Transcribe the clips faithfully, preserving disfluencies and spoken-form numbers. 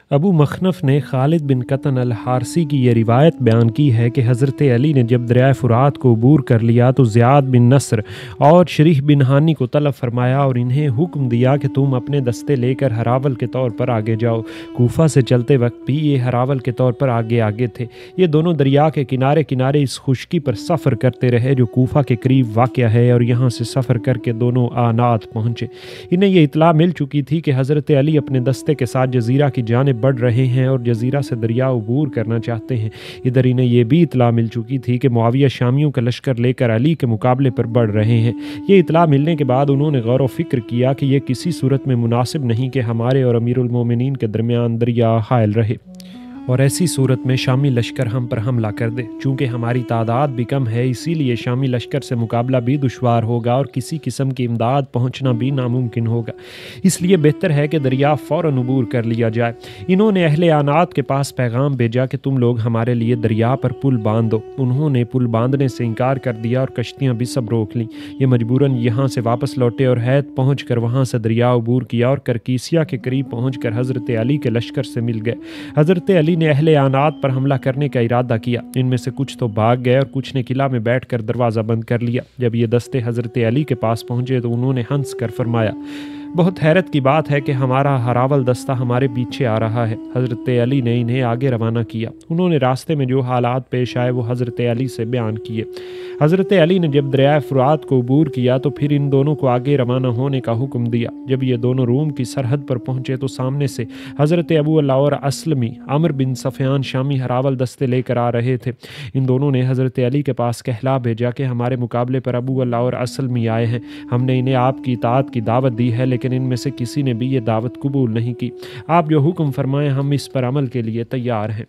ابو مخنف نے خالد بن قطن الحارثی کی یہ روایت بیان کی ہے کہ حضرت علی نے جب دریائے فرات کو عبور کر لیا تو زیاد بن نصر اور شریح بن ہانی کو طلب فرمایا اور انہیں حکم دیا کہ تم اپنے دستے لے کر ہراول کے طور پر آگے جاؤ۔ کوفہ سے چلتے وقت بھی یہ ہراول کے طور پر آگے آگے تھے۔ یہ دونوں دریا کے کنارے کنارے اس خشکی پر سفر کرتے رہے جو کوفہ کے قریب واقع ہے، اور یہاں سے سفر کر کے دونوں آنات پہنچے۔ انہیں یہ اطلاع مل چکی تھی کہ حضرت علی اپنے دستے کے ساتھ جزیرہ کی جانب بڑھ رہے ہیں اور جزیرہ سے دریا عبور کرنا چاہتے ہیں۔ ادھر انہیں یہ بھی اطلاع مل چکی تھی کہ معاویہ شامیوں کا لشکر لے کر علی کے مقابلے پر بڑھ رہے ہیں۔ یہ اطلاع ملنے کے بعد انہوں نے غور و فکر کیا کہ یہ کسی صورت میں مناسب نہیں کہ ہمارے اور امیر المومنین کے درمیان دریا حائل رہے اور ایسی صورت میں شامی لشکر ہم پر حملہ کر دے۔ چونکہ ہماری تعداد بھی کم ہے، اسی لیے شامی لشکر سے مقابلہ بھی دشوار ہوگا اور کسی قسم کی امداد پہنچنا بھی ناممکن ہوگا۔ اس لیے بہتر ہے کہ دریا فوراً عبور کر لیا جائے۔ انہوں نے اہل آنات کے پاس پیغام بھیجا کہ تم لوگ ہمارے لیے دریا پر پل باندھ دو۔ انہوں نے پل باندھنے سے انکار کر دیا اور کشتیاں بھی سب روک لیں۔ یہ مجبوراً یہاں سے واپس لوٹے اور حیت پہنچ کر وہاں سے دریا عبور کیا اور کرکیسیا کے قریب پہنچ کر حضرت علی کے لشکر سے مل گئے۔ حضرت علی نے اہل آنات پر حملہ کرنے کا ارادہ کیا۔ ان میں سے کچھ تو بھاگ گئے اور کچھ نے قلعہ میں بیٹھ کر دروازہ بند کر لیا۔ جب یہ دستے حضرت علی کے پاس پہنچے تو انہوں نے ہنس کر فرمایا، بہت حیرت کی بات ہے کہ ہمارا ہراول دستہ ہمارے پیچھے آ رہا ہے۔ حضرت علی نے انہیں آگے روانہ کیا۔ انہوں نے راستے میں جو حالات پیش آئے وہ حضرت علی سے بیان کیے۔ حضرت علی نے جب دریائے فرات کو عبور کیا تو پھر ان دونوں کو آگے روانہ ہونے کا حکم دیا۔ جب یہ دونوں روم کی سرحد پر پہنچے تو سامنے سے حضرت ابو اللہ اسلمی عمر بن سفیان شامی ہراول دستے لے کر آ رہے تھے۔ ان دونوں نے حضرت علی کے پاس کہلا بھیجا کہ ہمارے مقابلے پر ابو اللہ اسلمی آئے ہیں۔ ہم نے انہیں آپ کی اطاعت کی دعوت دی ہے، لیکن ان میں سے کسی نے بھی یہ دعوت قبول نہیں کی۔ آپ جو حکم فرمائیں ہم اس پر عمل کے لیے تیار ہیں۔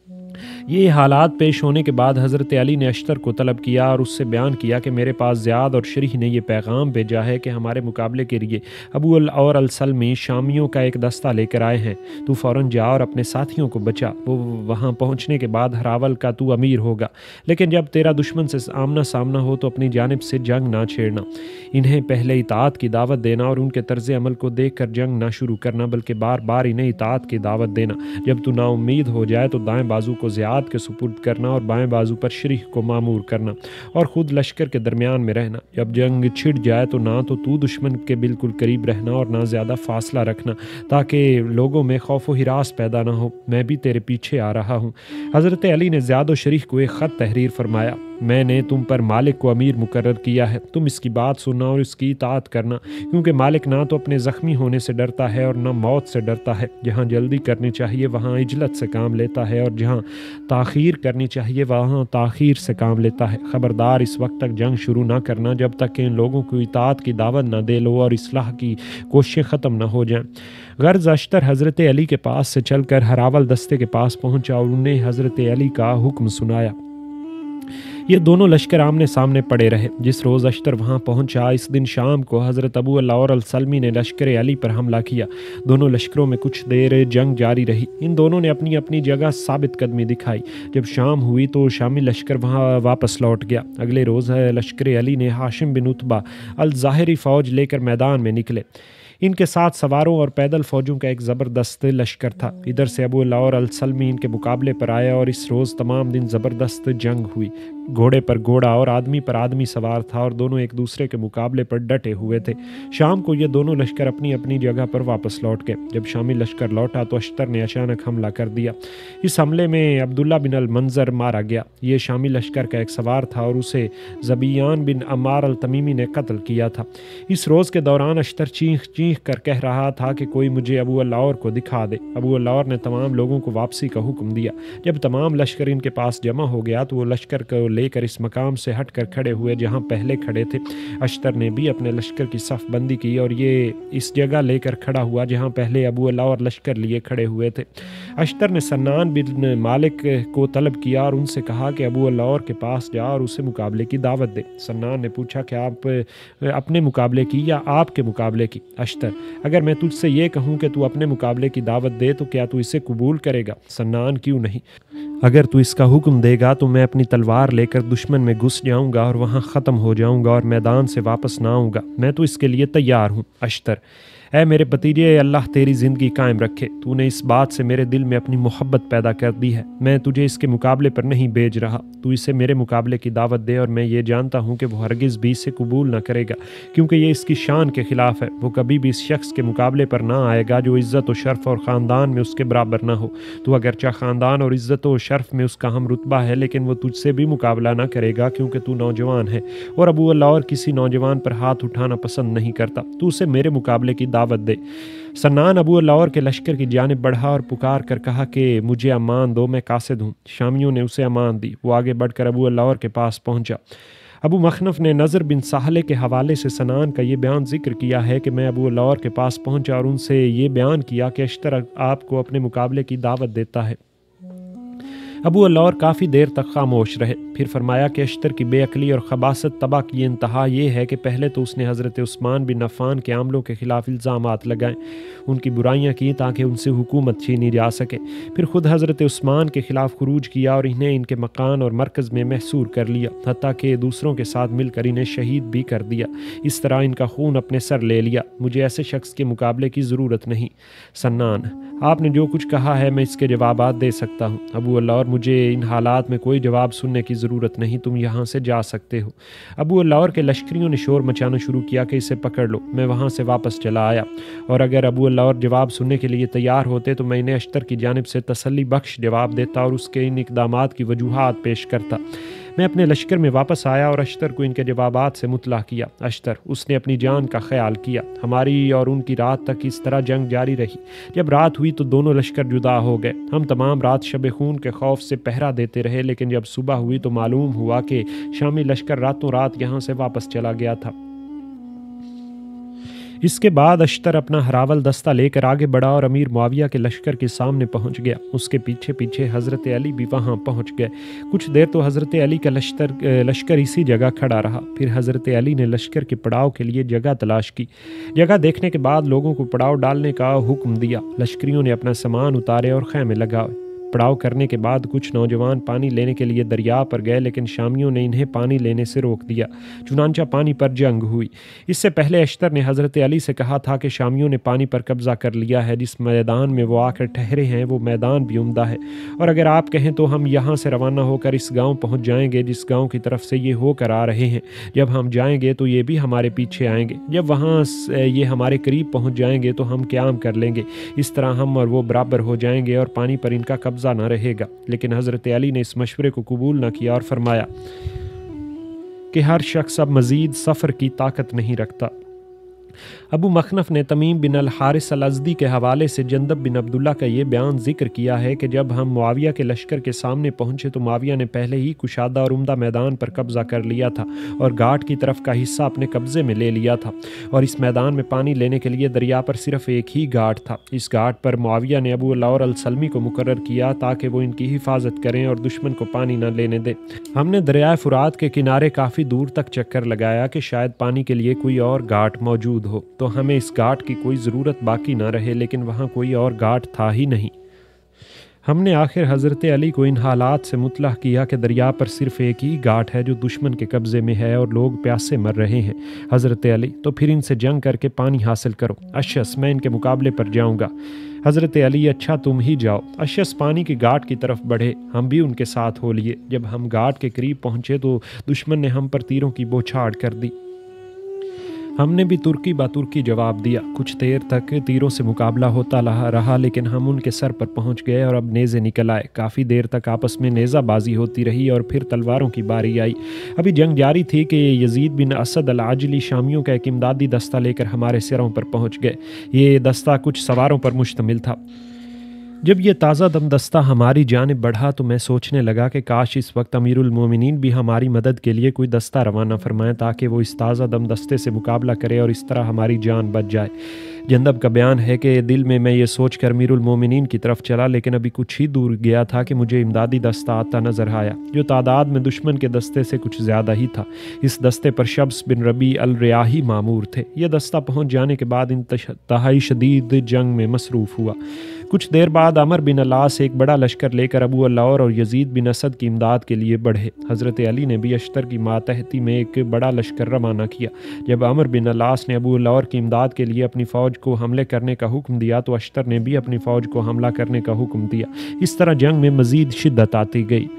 یہ حالات پیش ہونے کے بعد حضرت علی نے اشتر کو طلب کیا اور اس سے بیان کیا کہ میرے پاس زیاد اور شریح نے یہ پیغام بھیجا ہے کہ ہمارے مقابلے کے لیے ابو اور السلمی شامیوں کا ایک دستہ لے کر آئے ہیں۔ تو فوراً جا اور اپنے ساتھیوں کو بچا۔ وہ وہاں پہنچنے کے بعد ہراول کا تو امیر ہوگا، لیکن جب تیرا دشمن سے آمنا سامنا ہو تو اپنی جانب سے جنگ نہ چھیڑنا۔ انہیں پہلے اطاعت کی دعوت دینا اور ان کے طرز عمل کو دیکھ کر جنگ نہ شروع کرنا، بلکہ بار بار انہیں اطاعت کی دعوت دینا۔ جب تو نا امید ہو جائے تو دائیں بازو کو زیاد کے سپرد کرنا اور بائیں بازو پر شریح کو مامور کرنا اور خود لشکر کے درمیان میں رہنا۔ جب جنگ چھڑ جائے تو نہ تو تو دشمن کے بالکل قریب رہنا اور نہ زیادہ فاصلہ رکھنا، تاکہ لوگوں میں خوف و ہراس پیدا نہ ہو۔ میں بھی تیرے پیچھے آ رہا ہوں۔ حضرت علی نے زیاد و شریح کو ایک خط تحریر فرمایا، میں نے تم پر مالک کو امیر مقرر کیا ہے، تم اس کی بات سننا اور اس کی اطاعت کرنا، کیونکہ مالک نہ تو اپنے زخمی ہونے سے ڈرتا ہے اور نہ موت سے ڈرتا ہے۔ جہاں جلدی کرنی چاہیے وہاں عجلت سے کام لیتا ہے اور جہاں تاخیر کرنی چاہیے وہاں تاخیر سے کام لیتا ہے۔ خبردار اس وقت تک جنگ شروع نہ کرنا جب تک کہ ان لوگوں کو اطاعت کی دعوت نہ دے لو اور اصلاح کی کوششیں ختم نہ ہو جائیں۔ غرض اشتر حضرت علی کے پاس سے چل کر ہراول دستے کے پاس پہنچا اور انہیں حضرت علی کا حکم سنایا۔ یہ دونوں لشکر آمنے سامنے پڑے رہے۔ جس روز اشتر وہاں پہنچا اس دن شام کو حضرت ابو اللہ اور السلمی نے لشکر علی پر حملہ کیا۔ دونوں لشکروں میں کچھ دیر جنگ جاری رہی۔ ان دونوں نے اپنی اپنی جگہ ثابت قدمی دکھائی۔ جب شام ہوئی تو شامی لشکر وہاں واپس لوٹ گیا۔ اگلے روز لشکر علی نے ہاشم بن عتبہ الظاہری فوج لے کر میدان میں نکلے۔ ان کے ساتھ سواروں اور پیدل فوجوں کا ایک زبردست لشکر تھا۔ ادھر سے ابو اللہ اور السلمی ان کے مقابلے پر آیا اور اس روز تمام دن زبردست جنگ ہوئی۔ گھوڑے پر گھوڑا اور آدمی پر آدمی سوار تھا اور دونوں ایک دوسرے کے مقابلے پر ڈٹے ہوئے تھے۔ شام کو یہ دونوں لشکر اپنی اپنی جگہ پر واپس لوٹ گئے۔ جب شامی لشکر لوٹا تو اشتر نے اچانک حملہ کر دیا۔ اس حملے میں عبداللہ بن المنظر مارا گیا۔ یہ شامی لشکر کا ایک سوار تھا اور اسے زبیان بن عمار التمیمی نے قتل کیا تھا۔ اس روز کے دوران اشتر چیخ چیخ کر کہہ رہا تھا کہ کوئی مجھے ابو اللہ کو دکھا دے۔ ابو اللہ نے تمام لوگوں کو واپسی کا حکم دیا۔ جب تمام لشکر ان کے پاس جمع ہو گیا تو وہ لشکر کو لے کر اس مقام سے ہٹ کر کھڑے ہوئے جہاں پہلے کھڑے تھے۔ اشتر نے بھی اپنے لشکر کی صف بندی کی اور یہ اس جگہ لے کر کھڑا ہوا جہاں پہلے ابو اللہ اور لشکر لیے کھڑے ہوئے تھے۔ اشتر نے سنان بن مالک کو طلب کیا اور ان سے کہا کہ ابو اللہ کے پاس جا اور اسے مقابلے کی دعوت دے۔ سنان نے پوچھا کہ آپ اپنے مقابلے کی یا آپ کے مقابلے کی؟ اشتر: اگر میں تجھ سے یہ کہوں کہ تو اپنے مقابلے کی دعوت دے تو کیا تو اسے قبول کرے گا؟ سنان: کیوں نہیں، اگر تو اس کا حکم دے گا تو میں اپنی تلوار لے کر دشمن میں گھس جاؤں گا اور وہاں ختم ہو جاؤں گا اور میدان سے واپس نہ آؤں گا، میں تو اس کے لیے تیار ہوں۔ اشتر: اے میرے بھتیجے، اللہ تیری زندگی قائم رکھے، تو نے اس بات سے میرے دل میں اپنی محبت پیدا کر دی ہے۔ میں تجھے اس کے مقابلے پر نہیں بھیج رہا، تو اسے میرے مقابلے کی دعوت دے، اور میں یہ جانتا ہوں کہ وہ ہرگز بھی اسے قبول نہ کرے گا، کیونکہ یہ اس کی شان کے خلاف ہے۔ وہ کبھی بھی اس شخص کے مقابلے پر نہ آئے گا جو عزت و شرف اور خاندان میں اس کے برابر نہ ہو۔ تو اگرچہ خاندان اور عزت و شرف میں اس کا ہم رتبہ ہے، لیکن وہ تجھ سے بھی مقابلہ نہ کرے گا، کیونکہ تو نوجوان ہے اور ابو اللہ اور کسی نوجوان پر ہاتھ اٹھانا پسند نہیں کرتا۔ تو اسے میرے مقابلے کی دعوت دے۔ سنان ابو اللہ کے لشکر کی جانب بڑھا اور پکار کر کہا کہ مجھے امان دو، میں قاصد ہوں۔ شامیوں نے اسے امان دی۔ وہ آگے بڑھ کر ابو اللہ کے پاس پہنچا۔ ابو مخنف نے نضر بن سہلے کے حوالے سے سنان کا یہ بیان ذکر کیا ہے کہ میں ابو اللہ کے پاس پہنچا اور ان سے یہ بیان کیا کہ اشتر آپ کو اپنے مقابلے کی دعوت دیتا ہے۔ ابو اللہ کافی دیر تک خاموش رہے، پھر فرمایا کہ اشتر کی بے عقلی اور خباثت طبع کی انتہا یہ ہے کہ پہلے تو اس نے حضرت عثمان بن عفان کے عملوں کے خلاف الزامات لگائیں، ان کی برائیاں کی تاکہ ان سے حکومت چھینی جا سکے، پھر خود حضرت عثمان کے خلاف خروج کیا اور انہیں ان کے مکان اور مرکز میں محصور کر لیا، حتیٰ کہ دوسروں کے ساتھ مل کر انہیں شہید بھی کر دیا۔ اس طرح ان کا خون اپنے سر لے لیا۔ مجھے ایسے شخص کے مقابلے کی ضرورت نہیں۔ سنان: آپ نے جو کچھ کہا ہے میں اس کے جوابات دے سکتا ہوں۔ ابو اللہ، مجھے ان حالات میں کوئی جواب سننے کی ضرورت نہیں، تم یہاں سے جا سکتے ہو۔ ابو اللہ کے لشکریوں نے شور مچانا شروع کیا کہ اسے پکڑ لو۔ میں وہاں سے واپس چلا آیا، اور اگر ابو اللہ جواب سننے کے لیے تیار ہوتے تو میں انہیں اشتر کی جانب سے تسلی بخش جواب دیتا اور اس کے ان اقدامات کی وجوہات پیش کرتا۔ میں اپنے لشکر میں واپس آیا اور اشتر کو ان کے جوابات سے مطلع کیا۔ اشتر: اس نے اپنی جان کا خیال کیا۔ ہماری اور ان کی رات تک اس طرح جنگ جاری رہی۔ جب رات ہوئی تو دونوں لشکر جدا ہو گئے۔ ہم تمام رات شب خون کے خوف سے پہرا دیتے رہے، لیکن جب صبح ہوئی تو معلوم ہوا کہ شامی لشکر راتوں رات یہاں سے واپس چلا گیا تھا۔ اس کے بعد اشتر اپنا ہراول دستہ لے کر آگے بڑھا اور امیر معاویہ کے لشکر کے سامنے پہنچ گیا۔ اس کے پیچھے پیچھے حضرت علی بھی وہاں پہنچ گئے۔ کچھ دیر تو حضرت علی کا لشکر لشکر اسی جگہ کھڑا رہا، پھر حضرت علی نے لشکر کے پڑاؤ کے لیے جگہ تلاش کی۔ جگہ دیکھنے کے بعد لوگوں کو پڑاؤ ڈالنے کا حکم دیا۔ لشکریوں نے اپنا سامان اتارے اور خیمے لگائے۔ پڑاؤ کرنے کے بعد کچھ نوجوان پانی لینے کے لیے دریا پر گئے، لیکن شامیوں نے انہیں پانی لینے سے روک دیا، چنانچہ پانی پر جنگ ہوئی۔ اس سے پہلے اشتر نے حضرت علی سے کہا تھا کہ شامیوں نے پانی پر قبضہ کر لیا ہے، جس میدان میں وہ آ کر ٹھہرے ہیں وہ میدان بھی عمدہ ہے، اور اگر آپ کہیں تو ہم یہاں سے روانہ ہو کر اس گاؤں پہنچ جائیں گے جس گاؤں کی طرف سے یہ ہو کر آ رہے ہیں۔ جب ہم جائیں گے تو یہ بھی ہمارے پیچھے آئیں گے، جب وہاں یہ ہمارے قریب پہنچ جائیں گے تو ہم قیام کر لیں گے، اس طرح ہم اور وہ برابر ہو جائیں گے اور پانی پر ان کا قبضہ نہ رہے گا۔ لیکن حضرت علی نے اس مشورے کو قبول نہ کیا اور فرمایا کہ ہر شخص اب مزید سفر کی طاقت نہیں رکھتا۔ ابو مخنف نے تمیم بن الحارث الازدی کے حوالے سے جندب بن عبداللہ کا یہ بیان ذکر کیا ہے کہ جب ہم معاویہ کے لشکر کے سامنے پہنچے تو معاویہ نے پہلے ہی کشادہ اور عمدہ میدان پر قبضہ کر لیا تھا اور گھاٹ کی طرف کا حصہ اپنے قبضے میں لے لیا تھا، اور اس میدان میں پانی لینے کے لیے دریا پر صرف ایک ہی گھاٹ تھا۔ اس گھاٹ پر معاویہ نے ابو اللہ السلمی کو مقرر کیا تاکہ وہ ان کی حفاظت کریں اور دشمن کو پانی نہ لینے دے۔ ہم نے دریائے فرات کے کنارے کافی دور تک چکر لگایا کہ شاید پانی کے لیے کوئی اور گھاٹ موجود ہو، تو ہمیں اس گھاٹ کی کوئی ضرورت باقی نہ رہے، لیکن وہاں کوئی اور گھاٹ تھا ہی نہیں۔ ہم نے آخر حضرت علی کو ان حالات سے مطلع کیا کہ دریا پر صرف ایک ہی گھاٹ ہے جو دشمن کے قبضے میں ہے اور لوگ پیاسے مر رہے ہیں۔ حضرت علی: تو پھر ان سے جنگ کر کے پانی حاصل کرو۔ اشعث: میں ان کے مقابلے پر جاؤں گا۔ حضرت علی: اچھا تم ہی جاؤ۔ اشعث پانی کی گھاٹ کی طرف بڑھے، ہم بھی ان کے ساتھ ہو لیے۔ جب ہم گھاٹ کے قریب پہنچے تو دشمن نے ہم پر تیروں کی بوچھاڑ کر دی۔ ہم نے بھی ترکی با ترکی جواب دیا۔ کچھ دیر تک تیروں سے مقابلہ ہوتا رہا، لیکن ہم ان کے سر پر پہنچ گئے اور اب نیزے نکل آئے۔ کافی دیر تک آپس میں نیزہ بازی ہوتی رہی اور پھر تلواروں کی باری آئی۔ ابھی جنگ جاری تھی کہ یزید بن اسد العاجلی شامیوں کا ایک امدادی دستہ لے کر ہمارے سروں پر پہنچ گئے۔ یہ دستہ کچھ سواروں پر مشتمل تھا۔ جب یہ تازہ دم دستہ ہماری جانب بڑھا تو میں سوچنے لگا کہ کاش اس وقت امیر المومنین بھی ہماری مدد کے لیے کوئی دستہ روانہ فرمائیں تاکہ وہ اس تازہ دم دستے سے مقابلہ کرے اور اس طرح ہماری جان بچ جائے۔ جندب کا بیان ہے کہ دل میں میں یہ سوچ کر امیر المومنین کی طرف چلا، لیکن ابھی کچھ ہی دور گیا تھا کہ مجھے امدادی دستہ آتا نظر آیا جو تعداد میں دشمن کے دستے سے کچھ زیادہ ہی تھا۔ اس دستے پر شبس بن ربیع الریاحی مامور تھے۔ یہ دستہ پہنچ جانے کے بعد انتہائی شدید جنگ میں مصروف ہوا۔ کچھ دیر بعد عمر بن العاص ایک بڑا لشکر لے کر ابو اللہ اور یزید بن اسد کی امداد کے لیے بڑھے۔ حضرت علی نے بھی اشتر کی ماتحتی میں ایک بڑا لشکر روانہ کیا۔ جب عمر بن العاص نے ابو اللہ کی امداد کے لیے اپنی فوج فوج کو حملے کرنے کا حکم دیا تو اشتر نے بھی اپنی فوج کو حملہ کرنے کا حکم دیا۔ اس طرح جنگ میں مزید شدت آتی گئی۔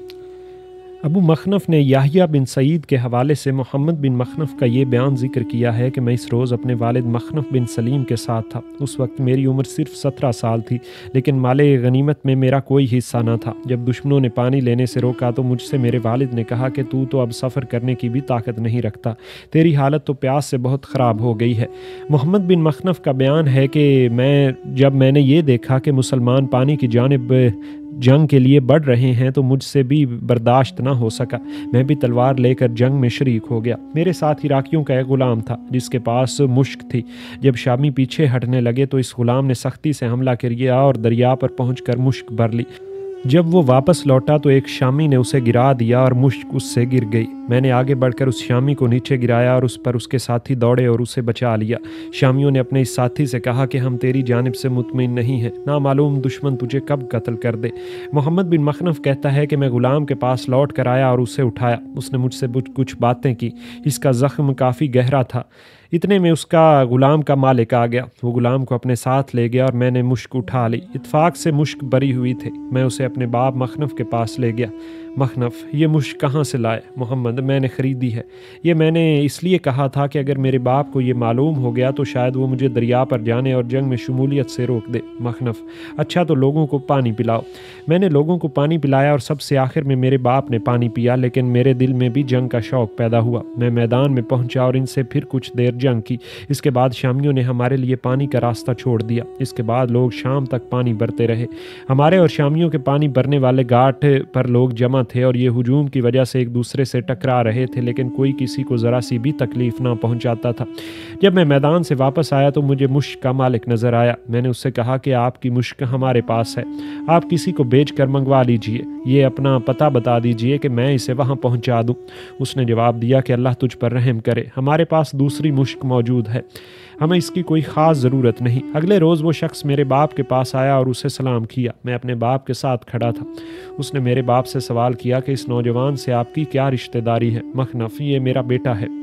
ابو مخنف نے یحییٰ بن سعید کے حوالے سے محمد بن مخنف کا یہ بیان ذکر کیا ہے کہ میں اس روز اپنے والد مخنف بن سلیم کے ساتھ تھا۔ اس وقت میری عمر صرف سترہ سال تھی، لیکن مال غنیمت میں میرا کوئی حصہ نہ تھا۔ جب دشمنوں نے پانی لینے سے روکا تو مجھ سے میرے والد نے کہا کہ تو تو اب سفر کرنے کی بھی طاقت نہیں رکھتا، تیری حالت تو پیاس سے بہت خراب ہو گئی ہے۔ محمد بن مخنف کا بیان ہے کہ میں جب میں نے یہ دیکھا کہ مسلمان پانی کی جانب جنگ کے لیے بڑھ رہے ہیں تو مجھ سے بھی برداشت نہ ہو سکا، میں بھی تلوار لے کر جنگ میں شریک ہو گیا۔ میرے ساتھ عراقیوں کا ایک غلام تھا جس کے پاس مشک تھی۔ جب شامی پیچھے ہٹنے لگے تو اس غلام نے سختی سے حملہ کیا اور دریا پر پہنچ کر مشک بھر لی۔ جب وہ واپس لوٹا تو ایک شامی نے اسے گرا دیا اور مشک اس سے گر گئی۔ میں نے آگے بڑھ کر اس شامی کو نیچے گرایا اور اس پر اس کے ساتھی دوڑے اور اسے بچا لیا۔ شامیوں نے اپنے اس ساتھی سے کہا کہ ہم تیری جانب سے مطمئن نہیں ہیں، نامعلوم دشمن تجھے کب قتل کر دے۔ محمد بن مخنف کہتا ہے کہ میں غلام کے پاس لوٹ کر آیا اور اسے اٹھایا۔ اس نے مجھ سے کچھ باتیں کی۔ اس کا زخم کافی گہرا تھا۔ اتنے میں اس کا غلام کا مالک آ گیا۔ وہ غلام کو اپنے ساتھ لے گیا اور میں نے مشک اٹھا لی۔ اتفاق سے مشک بری ہوئی تھی۔ میں اسے اپنے باپ مخنف کے پاس لے گیا۔ مخنف: یہ مشک کہاں سے لائے؟ محمد: میں نے خریدی ہے۔ یہ میں نے اس لیے کہا تھا کہ اگر میرے باپ کو یہ معلوم ہو گیا تو شاید وہ مجھے دریا پر جانے اور جنگ میں شمولیت سے روک دے۔ مخنف: اچھا تو لوگوں کو پانی پلاؤ۔ میں نے لوگوں کو پانی پلایا اور سب سے آخر میں میرے باپ نے پانی پیا، لیکن میرے دل میں بھی جنگ کا شوق پیدا ہوا۔ میں میدان میں پہنچا اور ان سے پھر کچھ دیر جنگ کی۔ اس کے بعد شامیوں نے ہمارے لیے پانی کا راستہ چھوڑ دیا۔ اس کے بعد لوگ شام تک پانی بھرتے رہے۔ ہمارے اور شامیوں کے پانی بھرنے والے گھاٹ پر لوگ جمع تھے اور یہ ہجوم کی وجہ سے ایک دوسرے سے ٹکرا رہے تھے، لیکن کوئی کسی کو ذرا سی بھی تکلیف نہ پہنچاتا تھا۔ جب میں میدان سے واپس آیا تو مجھے مشک کا مالک نظر آیا۔ میں نے اس سے کہا کہ آپ کی مشک ہمارے پاس ہے، آپ کسی کو بیچ کر منگوا لیجئے، یہ اپنا پتہ بتا دیجئے کہ میں اسے وہاں پہنچا دوں۔ اس نے جواب دیا کہ اللہ تجھ پر رحم کرے، ہمارے پاس دوسری مشک موجود ہے، ہمیں اس کی کوئی خاص ضرورت نہیں۔ اگلے روز وہ شخص میرے باپ کے پاس آیا اور اسے سلام کیا۔ میں اپنے باپ کے ساتھ کھڑا تھا۔ اس نے میرے باپ سے سوال کیا کہ اس نوجوان سے آپ کی کیا رشتہ داری ہے؟ مخنف: یہ میرا بیٹا ہے۔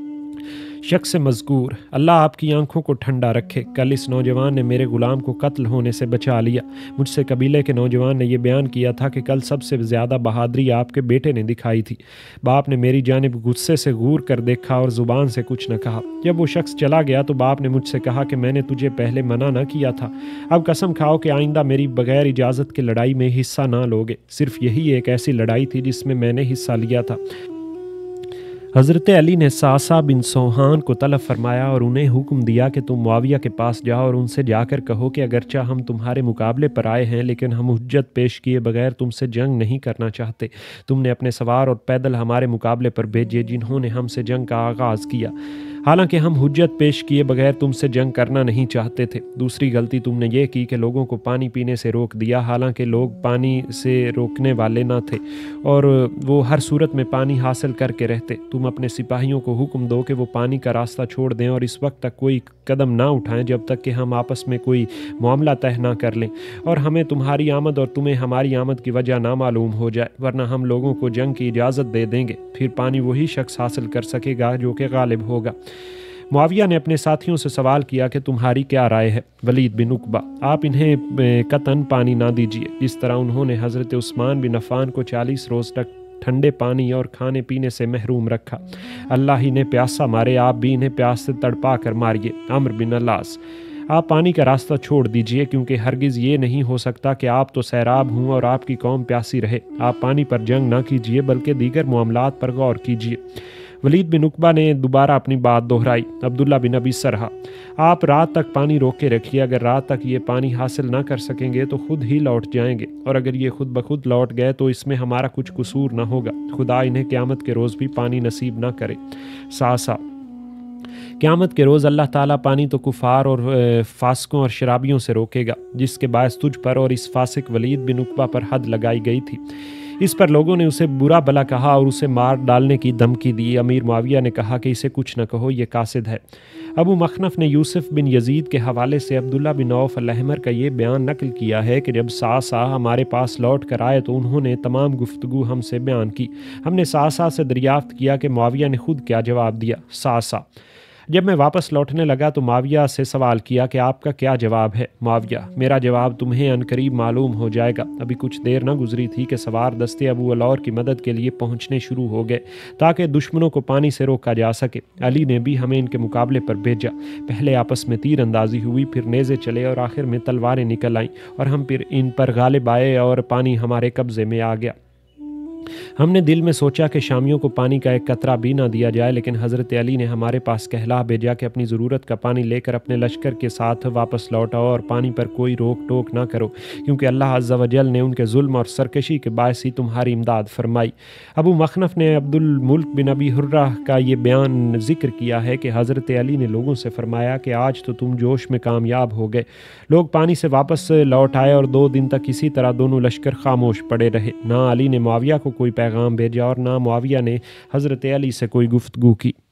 شخص مذکور: اللہ آپ کی آنکھوں کو ٹھنڈا رکھے، کل اس نوجوان نے میرے غلام کو قتل ہونے سے بچا لیا۔ مجھ سے قبیلے کے نوجوان نے یہ بیان کیا تھا کہ کل سب سے زیادہ بہادری آپ کے بیٹے نے دکھائی تھی۔ باپ نے میری جانب غصے سے غور کر دیکھا اور زبان سے کچھ نہ کہا۔ جب وہ شخص چلا گیا تو باپ نے مجھ سے کہا کہ میں نے تجھے پہلے منع نہ کیا تھا، اب قسم کھاؤ کہ آئندہ میری بغیر اجازت کے لڑائی میں حصہ نہ لوگے۔ صرف یہی ایک ایسی لڑائی تھی جس میں میں نے حصہ لیا تھا۔ حضرت علی نے صعصع بن سوحان کو طلب فرمایا اور انہیں حکم دیا کہ تم معاویہ کے پاس جاؤ اور ان سے جا کر کہو کہ اگرچہ ہم تمہارے مقابلے پر آئے ہیں لیکن ہم حجت پیش کیے بغیر تم سے جنگ نہیں کرنا چاہتے۔ تم نے اپنے سوار اور پیدل ہمارے مقابلے پر بھیجے جنہوں نے ہم سے جنگ کا آغاز کیا، حالانکہ ہم حجت پیش کیے بغیر تم سے جنگ کرنا نہیں چاہتے تھے۔ دوسری غلطی تم نے یہ کی کہ لوگوں کو پانی پینے سے روک دیا، حالانکہ لوگ پانی سے روکنے والے نہ تھے اور وہ ہر صورت میں پانی حاصل کر کے رہتے۔ تم اپنے سپاہیوں کو حکم دو کہ وہ پانی کا راستہ چھوڑ دیں اور اس وقت تک کوئی قدم نہ اٹھائیں جب تک کہ ہم آپس میں کوئی معاملہ طے نہ کر لیں اور ہمیں تمہاری آمد اور تمہیں ہماری آمد کی وجہ نہ معلوم ہو جائے، ورنہ ہم لوگوں کو جنگ کی اجازت دے دیں گے۔ پھر پانی وہی شخص حاصل کر سکے گا جو کہ غالب ہوگا۔ معاویہ نے اپنے ساتھیوں سے سوال کیا کہ تمہاری کیا رائے ہے؟ ولید بن عقبہ: آپ انہیں قطعاً پانی نہ دیجیے، جس طرح انہوں نے حضرت عثمان بن عفان کو چالیس روز تک ٹھنڈے پانی اور کھانے پینے سے محروم رکھا۔ اللہ ہی نے پیاسا مارے، آپ بھی انہیں پیاس سے تڑپا کر ماریے۔ عمرو بن العاص: آپ پانی کا راستہ چھوڑ دیجئے، کیونکہ ہرگز یہ نہیں ہو سکتا کہ آپ تو سیراب ہوں اور آپ کی قوم پیاسی رہے۔ آپ پانی پر جنگ نہ کیجئے بلکہ دیگر معاملات پر غور کیجئے۔ ولید بن عقبہ نے دوبارہ اپنی بات دہرائی۔ عبداللہ بن ابی سرحہ: آپ رات تک پانی روک کے رکھیے، اگر رات تک یہ پانی حاصل نہ کر سکیں گے تو خود ہی لوٹ جائیں گے، اور اگر یہ خود بخود لوٹ گئے تو اس میں ہمارا کچھ قصور نہ ہوگا، خدا انہیں قیامت کے روز بھی پانی نصیب نہ کرے۔ صعصع: قیامت کے روز اللہ تعالیٰ پانی تو کفار اور فاسقوں اور شرابیوں سے روکے گا، جس کے باعث تجھ پر اور اس فاسق ولید بن عقبہ پر حد لگائی گئی تھی۔ اس پر لوگوں نے اسے برا بھلا کہا اور اسے مار ڈالنے کی دھمکی دی۔ امیر معاویہ نے کہا کہ اسے کچھ نہ کہو، یہ قاصد ہے۔ ابو مخنف نے یوسف بن یزید کے حوالے سے عبداللہ بن عوف الحمر کا یہ بیان نقل کیا ہے کہ جب صعصع ہمارے پاس لوٹ کر آئے تو انہوں نے تمام گفتگو ہم سے بیان کی۔ ہم نے صعصع سے دریافت کیا کہ معاویہ نے خود کیا جواب دیا۔ صعصع: جب میں واپس لوٹنے لگا تو معاویہ سے سوال کیا کہ آپ کا کیا جواب ہے؟ معاویہ: میرا جواب تمہیں عنقریب معلوم ہو جائے گا۔ ابھی کچھ دیر نہ گزری تھی کہ سوار دستے ابو الور کی مدد کے لیے پہنچنے شروع ہو گئے تاکہ دشمنوں کو پانی سے روکا جا سکے۔ علی نے بھی ہمیں ان کے مقابلے پر بھیجا۔ پہلے آپس میں تیر اندازی ہوئی، پھر نیزے چلے اور آخر میں تلواریں نکل آئیں اور ہم پھر ان پر غالب آئے اور پانی ہمارے قبضے میں آ گیا۔ ہم نے دل میں سوچا کہ شامیوں کو پانی کا ایک قطرہ بھی نہ دیا جائے، لیکن حضرت علی نے ہمارے پاس کہلا بھیجا کہ اپنی ضرورت کا پانی لے کر اپنے لشکر کے ساتھ واپس لوٹ آؤ اور پانی پر کوئی روک ٹوک نہ کرو، کیونکہ اللہ عز و جل نے ان کے ظلم اور سرکشی کے باعث ہی تمہاری امداد فرمائی۔ ابو مخنف نے عبد الملک بن ابی حرہ کا یہ بیان ذکر کیا ہے کہ حضرت علی نے لوگوں سے فرمایا کہ آج تو تم جوش میں کامیاب ہو گئے۔ لوگ پانی سے واپس لوٹ آئے اور دو دن تک اسی طرح دونوں لشکر خاموش پڑے رہے۔ نہ علی نے معاویہ کو کوئی پیغام بھیجا اور نہ معاویہ نے حضرت علی سے کوئی گفتگو کی۔